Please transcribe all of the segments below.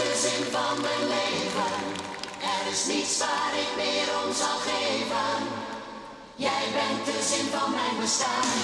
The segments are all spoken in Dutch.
de zin van mijn leven. Er is niets waar ik meer om zal geven. Jij bent de zin van mijn bestaan.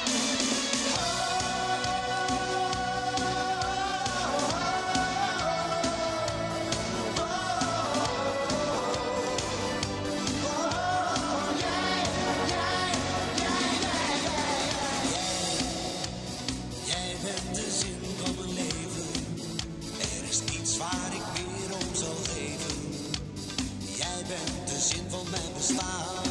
Jij bent de zin van mijn leven. Er is niets waar ik meer om zal geven. Jij bent de zin van mijn bestaan.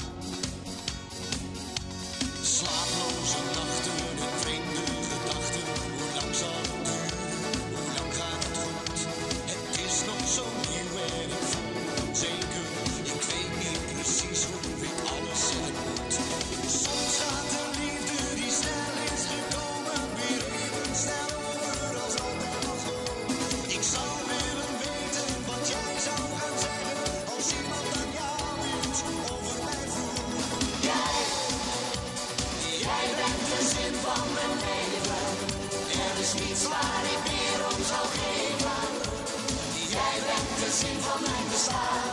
Slaaploze nachten en vreemde gedachten. Hoe lang zal het duren? Hoe lang gaat het goed? Het is nog zo nieuw en ik voel onzeker. Ik weet niet precies hoe ik alles zeggen moet. Soms gaat de liefde die snel is gekomen weer even snel over als altijd was. Ik zou willen weten wat jij zou gaan zeggen als iemand aan jou iets over mij vroeg. Jij bent de zin van mijn leven. Er is niets waar ik meer om zal geven. Jij bent de zin van mijn bestaan.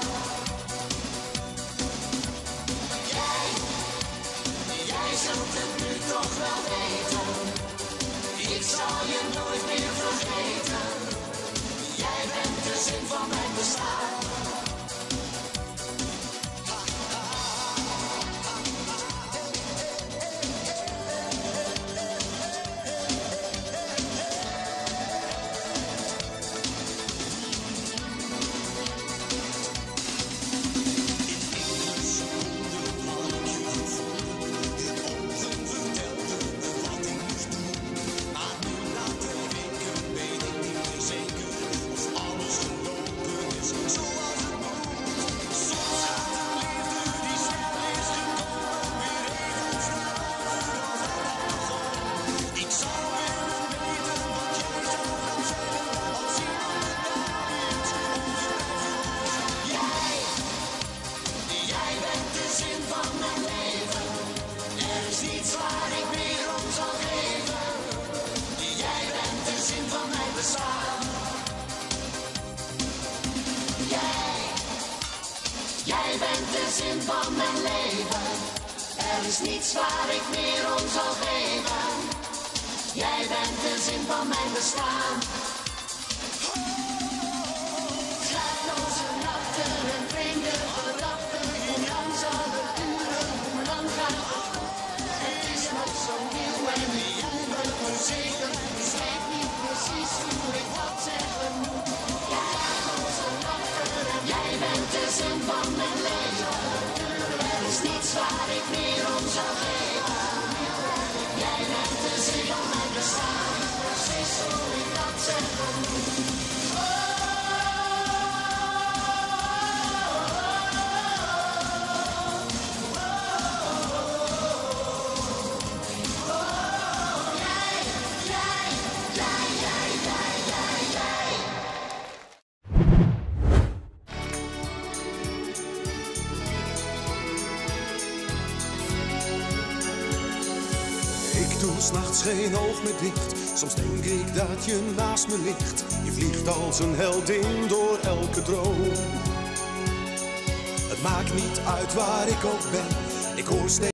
Jij zult het nu toch wel weten. Ik zal je nooit meer vergeten. Jij bent de zin van mijn bestaan. Niets waar ik meer om zal geven. Jij bent de zin van mijn bestaan. Jij bent de zin van mijn leven. Er is niets waar ik meer om zal geven. Jij bent de zin van mijn bestaan. Slaaploze nachten en vreemde gedachten. Hoe lang zal het duren? Hoe lang gaat het? Zo nieuw en ik voel me onzeker. Ik weet niet precies hoe ik wat zeggen moet. Jij bent de zin van mijn leven. Er is niets waar ik meer om zal geven. Jij bent de zin van mijn bestaan. Precies hoe ik dat zeggen moet. Ik doe 's nachts geen oog meer dicht. Soms denk ik dat je naast me ligt. Je vliegt als een heldin door elke droom. Het maakt niet uit waar ik ook ben. Ik hoor steeds